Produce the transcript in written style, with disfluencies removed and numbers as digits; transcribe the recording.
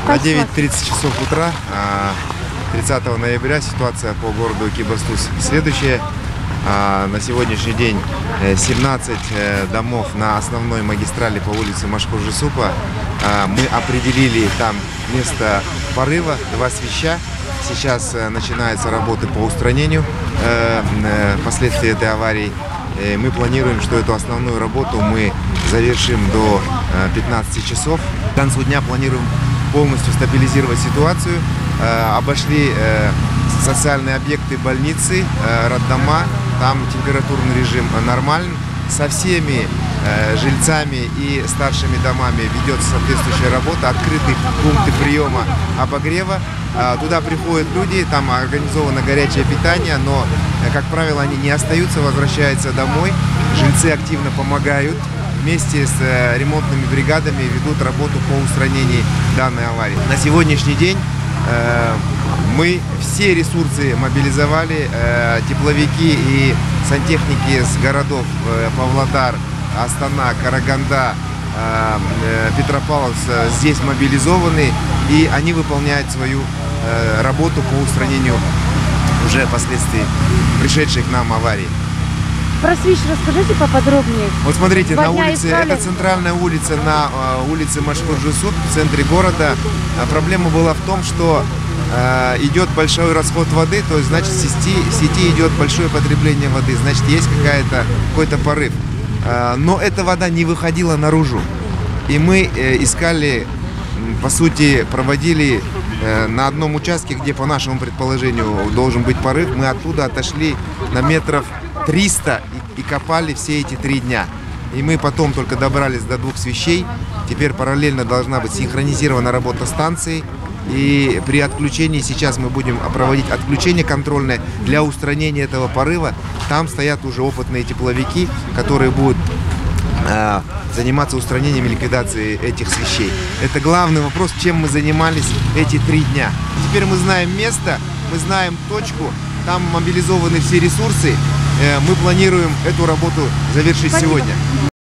На 9:30 часов утра 30 ноября ситуация по городу Экибастуз следующая. На сегодняшний день 17 домов на основной магистрали по улице Машхур-Жусупа. Мы определили там место порыва, 2 свища. Сейчас начинаются работы по устранению последствий этой аварии. Мы планируем, что эту основную работу мы завершим до 15 часов. К концу дня планируем полностью стабилизировать ситуацию. Обошли социальные объекты, больницы, роддома. Там температурный режим нормальный. Со всеми жильцами и старшими домами ведется соответствующая работа. Открыты пункты приема обогрева. Туда приходят люди, там организовано горячее питание, но, как правило, они не остаются, возвращаются домой. Жильцы активно помогают. Вместе с ремонтными бригадами ведут работу по устранению данной аварии. На сегодняшний день мы все ресурсы мобилизовали, тепловики и сантехники с городов Павлодар, Астана, Караганда, Петропавловск здесь мобилизованы, и они выполняют свою работу по устранению уже последствий пришедших к нам аварий. Про свищ расскажите поподробнее. Вот смотрите, на улице, искали. это центральная улица, на улице Машхур-Жусуп, в центре города. Проблема была в том, что идет большой расход воды, то есть, значит, в сети идет большое потребление воды, значит, есть какой-то порыв. Но эта вода не выходила наружу. И мы искали, по сути, проводили на одном участке, где, по нашему предположению, должен быть порыв, мы оттуда отошли на метров 300 и копали все эти 3 дня. И мы потом только добрались до 2 свищей. Теперь параллельно должна быть синхронизирована работа станции. И при отключении, сейчас мы будем проводить отключение контрольное для устранения этого порыва. Там стоят уже опытные тепловики, которые будут заниматься устранением и ликвидацией этих свищей. Это главный вопрос, чем мы занимались эти 3 дня. Теперь мы знаем место, мы знаем точку, там мобилизованы все ресурсы. Мы планируем эту работу завершить сегодня.